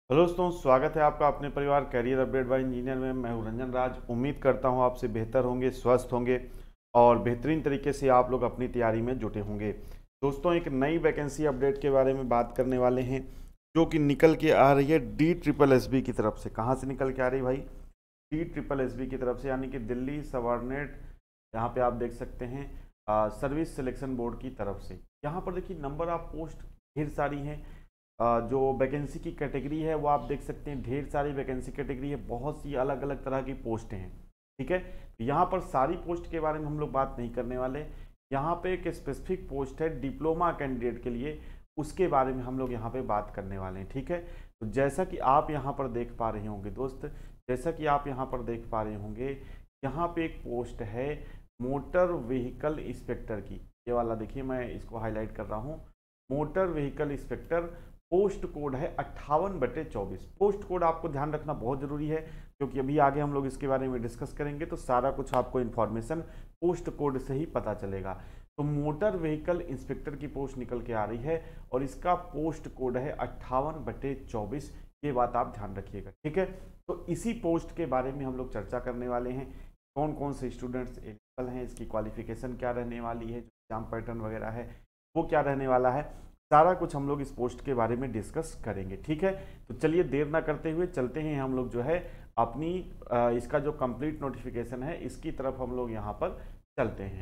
Hello दोस्तों, स्वागत है आपका अपने परिवार कैरियर अपडेट बाय इंजीनियर में। मैं हूं रंजन राज। उम्मीद करता हूं आपसे बेहतर होंगे, स्वस्थ होंगे और बेहतरीन तरीके से आप लोग अपनी तैयारी में जुटे होंगे। दोस्तों, एक नई वैकेंसी अपडेट के बारे में बात करने वाले हैं जो कि निकल के आ रही है DSSB की तरफ से। कहाँ से निकल के आ रही भाई? DSSB की तरफ से, यानी कि दिल्ली सबऑर्डिनेट, यहाँ पे आप देख सकते हैं सर्विस सिलेक्शन बोर्ड की तरफ से। यहाँ पर देखिए नंबर ऑफ पोस्ट ढेर सारी हैं। जो वैकेंसी की कैटेगरी है वो आप देख सकते हैं, ढेर सारी वैकेंसी कैटेगरी है, बहुत सी अलग अलग तरह की पोस्ट हैं। ठीक है, तो यहाँ पर सारी पोस्ट के बारे में हम लोग बात नहीं करने वाले। यहाँ पे एक स्पेसिफिक पोस्ट है डिप्लोमा कैंडिडेट के लिए, उसके बारे में हम लोग यहाँ पे बात करने वाले हैं। ठीक है, तो जैसा कि आप यहाँ पर देख पा रहे होंगे दोस्त, जैसा कि आप यहाँ पर देख पा रहे होंगे, यहाँ पे एक पोस्ट है मोटर व्हीकल इंस्पेक्टर की। ये वाला देखिए, मैं इसको हाईलाइट कर रहा हूँ, motor vehicle inspector. Post code है 58/24। पोस्ट कोड आपको ध्यान रखना बहुत जरूरी है, क्योंकि अभी आगे हम लोग इसके बारे में डिस्कस करेंगे तो सारा कुछ आपको इन्फॉर्मेशन पोस्ट कोड से ही पता चलेगा। तो मोटर व्हीकल इंस्पेक्टर की पोस्ट निकल के आ रही है और इसका पोस्ट कोड है 58/24। ये बात आप ध्यान रखिएगा। ठीक है, तो इसी पोस्ट के बारे में हम लोग चर्चा करने वाले हैं। कौन कौन से स्टूडेंट्स एलिजिबल हैं, इसकी क्वालिफिकेशन क्या रहने वाली है, जो एग्जाम पैटर्न वगैरह है वो क्या रहने वाला है, सारा कुछ हम लोग इस पोस्ट के बारे में डिस्कस करेंगे। ठीक है, तो चलिए देर ना करते हुए चलते हैं हम लोग जो है अपनी इसका जो कंप्लीट नोटिफिकेशन है इसकी तरफ हम लोग यहाँ पर चलते हैं।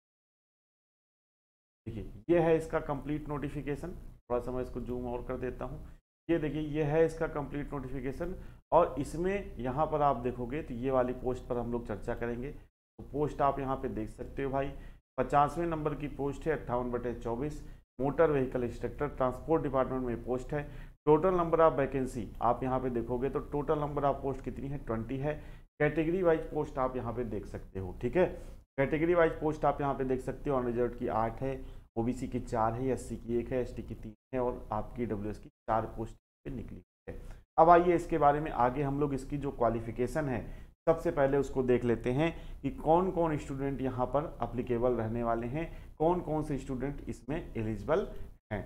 देखिए ये है इसका कंप्लीट नोटिफिकेशन। थोड़ा सा मैं इसको जूम और कर देता हूँ। ये देखिए ये है इसका कंप्लीट नोटिफिकेशन और इसमें यहाँ पर आप देखोगे तो ये वाली पोस्ट पर हम लोग चर्चा करेंगे। तो पोस्ट आप यहाँ पे देख सकते हो भाई, 50वें नंबर की पोस्ट है, 58/24, motor vehicle instructor, transport department में पोस्ट है। टोटल नंबर ऑफ वैकेंसी आप यहाँ पे देखोगे तो टोटल नंबर ऑफ पोस्ट कितनी है, 20 है। कैटेगरी वाइज पोस्ट आप यहाँ पे देख सकते हो। ठीक है, कैटेगरी वाइज पोस्ट आप यहाँ पे देख सकते हो। अनरिजर्व की 8 है, ओबीसी की 4 है, एससी की 1 है, एसटी की 3 है और आपकी डब्ल्यूएस की 4 पोस्ट पे निकली है। अब आइए इसके बारे में आगे हम लोग इसकी जो क्वालिफिकेशन है सबसे पहले उसको देख लेते हैं कि कौन कौन स्टूडेंट यहाँ पर अप्लीकेबल रहने वाले हैं, कौन कौन से स्टूडेंट इसमें एलिजिबल हैं।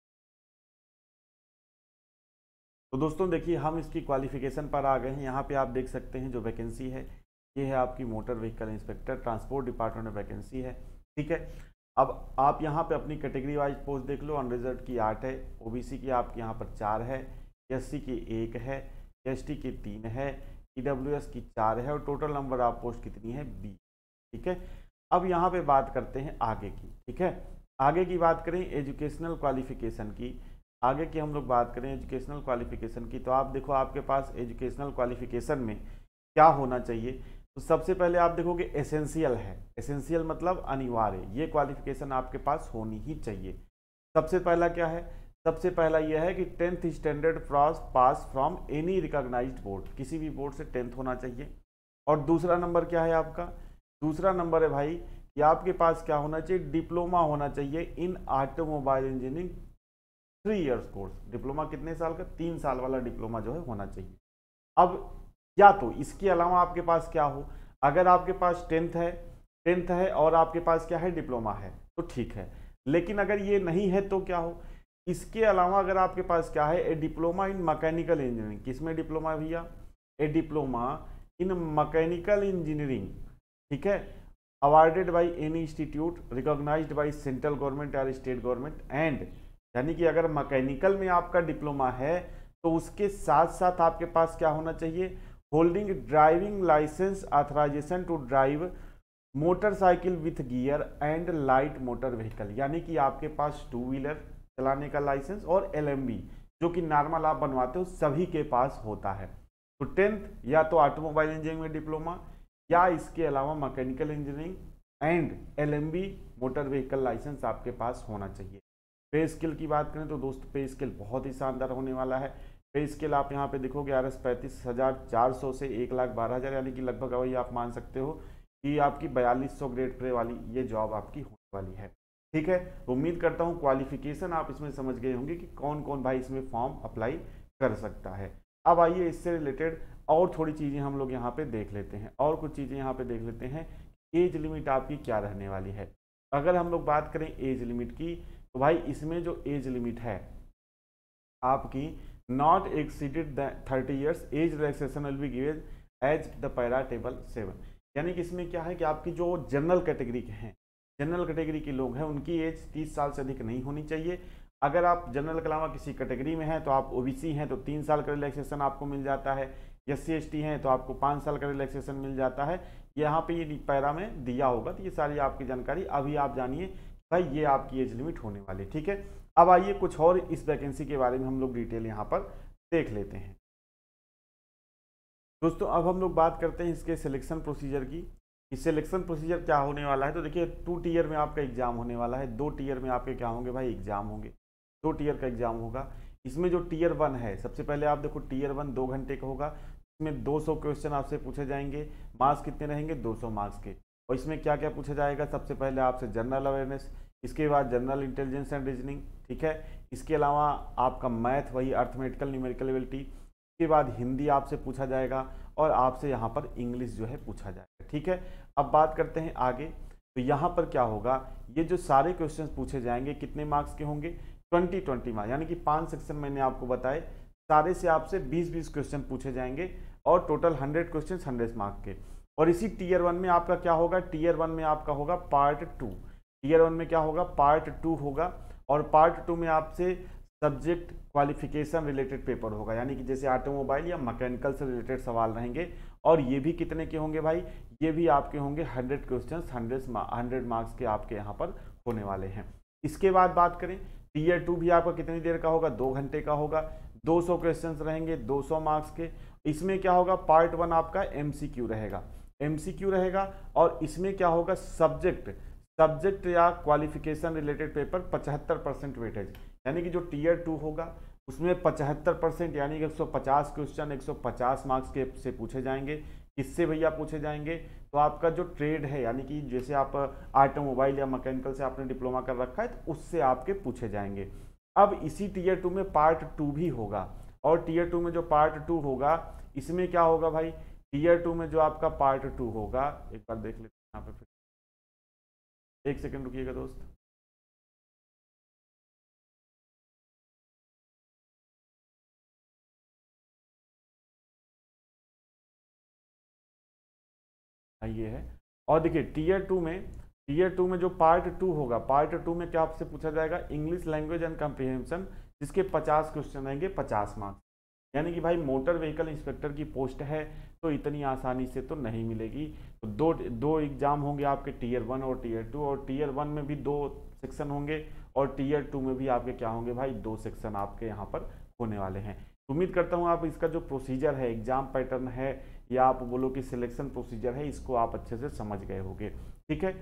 तो दोस्तों देखिए हम इसकी क्वालिफिकेशन पर आ गए हैं। यहाँ पे आप देख सकते हैं जो वैकेंसी है ये है आपकी motor vehicle inspector, transport department में वैकेंसी है। ठीक है, अब आप यहाँ पे अपनी कैटेगरी वाइज पोस्ट देख लो। अनरिजर्व की 8 है, ओबीसी की आपके यहाँ पर 4 है, एससी की 1 है, एसटी की 3 है, ईडब्ल्यूएस की 4 है और टोटल नंबर ऑफ पोस्ट कितनी है, 20। ठीक है, अब यहाँ पे बात करते हैं आगे की। ठीक है, आगे की बात करें एजुकेशनल क्वालिफिकेशन की। आगे की हम लोग बात करें एजुकेशनल क्वालिफिकेशन की, तो आप देखो आपके पास एजुकेशनल क्वालिफिकेशन में क्या होना चाहिए। तो सबसे पहले आप देखोगे एसेंशियल है, एसेंशियल मतलब अनिवार्य, ये क्वालिफिकेशन आपके पास होनी ही चाहिए। सबसे पहला क्या है, सबसे पहला यह है कि 10th standard pass from any recognised board, किसी भी बोर्ड से 10th होना चाहिए। और दूसरा नंबर क्या है आपका, दूसरा नंबर है भाई कि आपके पास क्या होना चाहिए, डिप्लोमा होना चाहिए in automobile engineering 3 years course. Diploma कितने साल का, 3 साल वाला डिप्लोमा जो है होना चाहिए। अब या तो इसके अलावा आपके पास क्या हो, अगर आपके पास 10th है और आपके पास क्या है, डिप्लोमा है, तो ठीक है। लेकिन अगर ये नहीं है तो क्या हो, इसके अलावा अगर आपके पास क्या है, a diploma in mechanical engineering. किसमें डिप्लोमा है भैया, a diploma in mechanical engineering. ठीक है, awarded by any institute recognised by central government और स्टेट गवर्नमेंट एंड, यानी कि अगर मैकेनिकल में आपका डिप्लोमा है तो उसके साथ साथ आपके पास क्या होना चाहिए, holding driving licence authorisation to drive motorcycle with gear and light motor vehicle, यानी कि आपके पास 2 व्हीलर चलाने का लाइसेंस और एलएमबी जो कि नॉर्मल आप बनवाते हो सभी के पास होता है। तो 10th या तो ऑटोमोबाइल इंजीनियरिंग में डिप्लोमा या इसके अलावा mechanical engineering and LMB motor vehicle licence आपके पास होना चाहिए। पे स्केल की बात करें तो दोस्त पे स्केल बहुत ही शानदार होने वाला है। पे स्केल आप यहाँ पे देखोगे RS 35,400 से 1,12,000, यानी कि लगभग वही आप मान सकते हो कि आपकी 4200 ग्रेड पे वाली ये जॉब आपकी होने वाली है। ठीक है, उम्मीद करता हूँ क्वालिफिकेशन आप इसमें समझ गए होंगे कि कौन कौन भाई इसमें फॉर्म अप्लाई कर सकता है। अब आइए इससे रिलेटेड और थोड़ी चीज़ें हम लोग यहाँ पे देख लेते हैं, और कुछ चीज़ें यहाँ पे देख लेते हैं। एज लिमिट आपकी क्या रहने वाली है। अगर हम लोग बात करें एज लिमिट की, तो भाई इसमें जो एज लिमिट है आपकी not exceeded 30 years, age relaxation will be given as the para table 7। यानी कि इसमें क्या है कि आपकी जो जनरल कैटेगरी के हैं, जनरल कैटेगरी के लोग हैं, उनकी एज 30 साल से अधिक नहीं होनी चाहिए। अगर आप जनरल के अलावा किसी कैटेगरी में हैं तो आप ओबीसी हैं तो 3 साल का रिलैक्सेशन आपको मिल जाता है, SC/ST हैं तो आपको 5 साल का रिलैक्सेशन मिल जाता है। यहाँ पे ये पैरा में दिया होगा, तो ये सारी आपकी जानकारी अभी आप जानिए भाई, ये आपकी एज लिमिट होने वाली, ठीक है। अब आइए कुछ और इस वैकेंसी के बारे में हम लोग डिटेल यहाँ पर देख लेते हैं। दोस्तों अब हम लोग बात करते हैं इसके सिलेक्शन प्रोसीजर की, कि सिलेक्शन प्रोसीजर क्या होने वाला है। तो देखिए 2 टीयर में आपका एग्जाम होने वाला है, 2 टीयर में आपके क्या होंगे भाई, एग्जाम होंगे, 2 टीयर का एग्जाम होगा। इसमें जो टीयर 1 है, सबसे पहले आप देखो टीयर 1 2 घंटे का होगा, इसमें 200 क्वेश्चन आपसे पूछे जाएंगे, मार्क्स कितने रहेंगे 200 मार्क्स के। और इसमें क्या क्या पूछा जाएगा, सबसे पहले आपसे जनरल अवेयरनेस, इसके बाद जनरल इंटेलिजेंस एंड रीजनिंग, ठीक है। इसके अलावा आपका मैथ, वही अर्थमेटिकल न्यूमेरिकल एबिलिटी, इसके बाद हिंदी आपसे पूछा जाएगा और आपसे यहाँ पर इंग्लिश जो है पूछा जाएगा, ठीक है। अब बात करते हैं आगे, तो यहाँ पर क्या होगा, ये जो सारे क्वेश्चंस पूछे जाएंगे कितने मार्क्स के होंगे, 20 मार्क्स, यानी कि 5 सेक्शन मैंने आपको बताए, सारे से आपसे 20 क्वेश्चन पूछे जाएंगे और टोटल 100 क्वेश्चन 100 मार्क्स के। और इसी टीयर 1 में आपका क्या होगा, टीयर 1 में आपका होगा पार्ट 2, टीयर 1 में क्या होगा, पार्ट 2 होगा। और पार्ट 2 में आपसे सब्जेक्ट क्वालिफिकेशन रिलेटेड पेपर होगा, यानी कि जैसे ऑटोमोबाइल या मैकेनिकल से रिलेटेड सवाल रहेंगे। और ये भी कितने के होंगे भाई, ये भी आपके होंगे 100 क्वेश्चन 100 मार्क्स के आपके यहाँ पर होने वाले हैं। इसके बाद बात करें, टीयर 2 भी आपका कितनी देर का होगा, 2 घंटे का होगा, 200 क्वेश्चन रहेंगे 200 मार्क्स के। इसमें क्या होगा, पार्ट 1 आपका MCQ रहेगा, MCQ रहेगा। और इसमें क्या होगा, सब्जेक्ट या क्वालिफिकेशन रिलेटेड पेपर 75% वेटेज, यानी कि जो टीयर 2 होगा उसमें 75% यानी कि 150 क्वेश्चन 150 मार्क्स के से पूछे जाएंगे। किससे भैया पूछे जाएंगे, तो आपका जो ट्रेड है, यानी कि जैसे आप ऑटोमोबाइल या मैकेनिकल से आपने डिप्लोमा कर रखा है तो उससे आपके पूछे जाएंगे। अब इसी टीयर 2 में पार्ट 2 भी होगा, और टीयर 2 में जो पार्ट 2 होगा इसमें क्या होगा भाई, टीयर 2 में जो आपका पार्ट 2 होगा, एक बार देख लेते हैं यहाँ पे, एक सेकंड रुकिएगा दोस्त। ये है, और देखिए टीयर 2 में जो पार्ट 2 होगा, पार्ट 2 में क्या आपसे पूछा जाएगा, इंग्लिश लैंग्वेज एंड कम्प्रीहेंशन, जिसके 50 क्वेश्चन रहेंगे 50 मार्क्स। यानी कि भाई मोटर व्हीकल इंस्पेक्टर की पोस्ट है तो इतनी आसानी से तो नहीं मिलेगी। तो दो एग्जाम होंगे आपके, टीयर 1 और टीयर 2, और टीयर 1 में भी 2 सेक्शन होंगे और टीयर 2 में भी आपके क्या होंगे भाई, 2 सेक्शन आपके यहाँ पर होने वाले हैं। उम्मीद करता हूँ आप इसका जो प्रोसीजर है, एग्जाम पैटर्न है, या आप बोलो कि सिलेक्शन प्रोसीजर है, इसको आप अच्छे से समझ गए होंगे, ठीक है।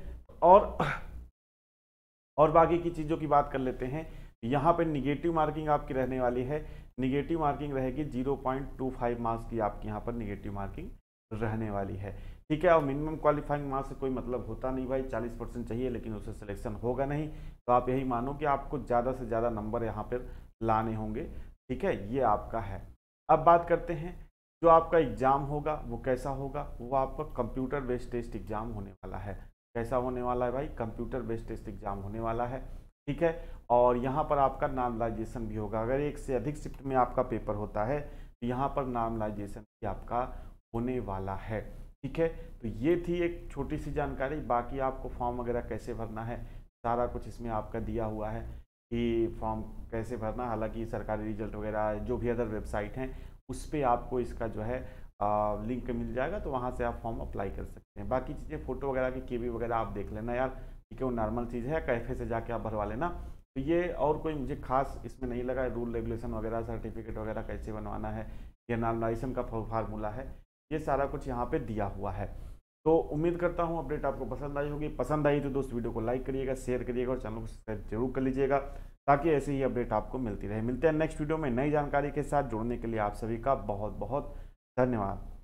और बाकी की चीज़ों की बात कर लेते हैं। यहाँ पे निगेटिव मार्किंग आपकी रहने वाली है, निगेटिव मार्किंग रहेगी 0.25 मार्क्स की आपकी यहाँ पर निगेटिव मार्किंग रहने वाली है, ठीक है। और मिनिमम क्वालिफाइंग मार्क्स से कोई मतलब होता नहीं भाई, 40% चाहिए लेकिन उससे सिलेक्शन होगा नहीं। तो आप यही मानो कि आपको ज़्यादा से ज़्यादा नंबर यहाँ पर लाने होंगे, ठीक है। ये आपका है। अब बात करते हैं जो आपका एग्ज़ाम होगा वो कैसा होगा, वो आपका कंप्यूटर बेस्ड टेस्ट एग्ज़ाम होने वाला है। कैसा होने वाला है भाई, कंप्यूटर बेस्ड टेस्ट एग्ज़ाम होने वाला है, ठीक है। और यहाँ पर आपका नॉर्मलाइजेशन भी होगा। अगर एक से अधिक शिफ्ट में आपका पेपर होता है तो यहाँ पर नॉर्मलाइजेशन भी आपका होने वाला है, ठीक है। तो ये थी एक छोटी सी जानकारी। बाकी आपको फॉर्म वगैरह कैसे भरना है सारा कुछ इसमें आपका दिया हुआ है कि फॉर्म कैसे भरना। हालांकि सरकारी रिजल्ट वगैरह जो भी अदर वेबसाइट हैं उस पर आपको इसका जो है लिंक मिल जाएगा, तो वहाँ से आप फॉर्म अप्लाई कर सकते हैं। बाकी चीज़ें फ़ोटो वगैरह की केबी वगैरह आप देख लेना यार, ठीक है, वो नॉर्मल चीज़ है, कैफे से जाके आप भरवा लेना। तो ये और कोई मुझे खास इसमें नहीं लगा, रूल रेगुलेशन वगैरह सर्टिफिकेट वगैरह कैसे बनवाना है, या नॉर्मलाइजेशन का फार्मूला है, ये सारा कुछ यहाँ पे दिया हुआ है। तो उम्मीद करता हूँ अपडेट आपको पसंद आई होगी। पसंद आई तो दोस्त वीडियो को लाइक करिएगा, शेयर करिएगा और चैनल को सब्सक्राइब जरूर कर लीजिएगा, ताकि ऐसे ही अपडेट आपको मिलती रहे। मिलते हैं नेक्स्ट वीडियो में नई जानकारी के साथ। जुड़ने के लिए आप सभी का बहुत बहुत धन्यवाद।